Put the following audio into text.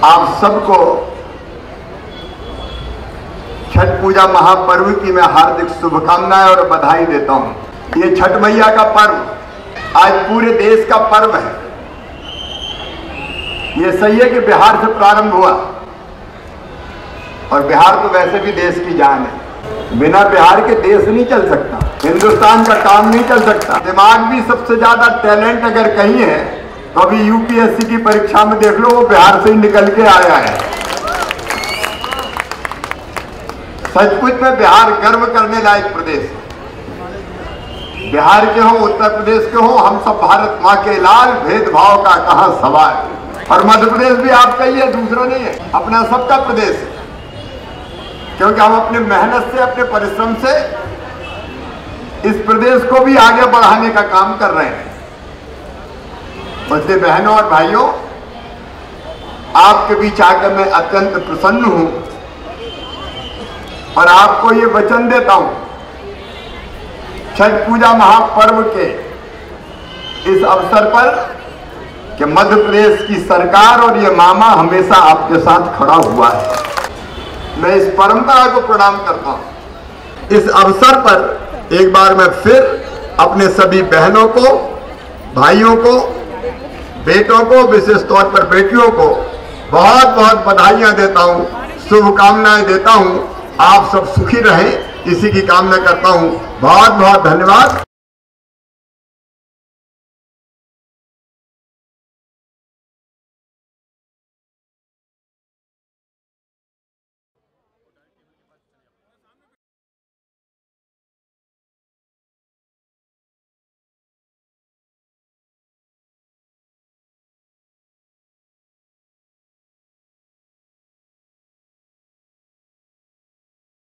आप सबको छठ पूजा महापर्व की मैं हार्दिक शुभकामनाएं और बधाई देता हूं। ये छठ मैया का पर्व आज पूरे देश का पर्व है। ये सही है कि बिहार से प्रारंभ हुआ और बिहार तो वैसे भी देश की जान है। बिना बिहार के देश नहीं चल सकता, हिंदुस्तान का काम नहीं चल सकता। दिमाग भी सबसे ज्यादा टैलेंट अगर कहीं है तो अभी यूपीएससी की परीक्षा में देख लो, वो बिहार से ही निकल के आया है। सचमुच में बिहार गर्व करने लायक प्रदेश है। बिहार के हो, उत्तर प्रदेश के हो, हम सब भारत माँ के लाल, भेदभाव का कहां सवाल। और मध्य प्रदेश भी आपका ही है, दूसरा नहीं है, अपना सबका प्रदेश है। क्योंकि हम अपने मेहनत से, अपने परिश्रम से इस प्रदेश को भी आगे बढ़ाने का काम कर रहे हैं। इसलिए बहनों और भाइयों, आपके बीच आकर मैं अत्यंत प्रसन्न हूं और आपको ये वचन देता हूं, छठ पूजा महापर्व के इस अवसर पर कि मध्य प्रदेश की सरकार और ये मामा हमेशा आपके साथ खड़ा हुआ है। मैं इस परंपरा को प्रणाम करता हूं। इस अवसर पर एक बार मैं फिर अपने सभी बहनों को, भाइयों को, बेटों को, विशेष तौर पर बेटियों को बहुत बहुत बधाइयां देता हूं, शुभकामनाएं देता हूं। आप सब सुखी रहें, इसी की कामना करता हूं। बहुत बहुत धन्यवाद।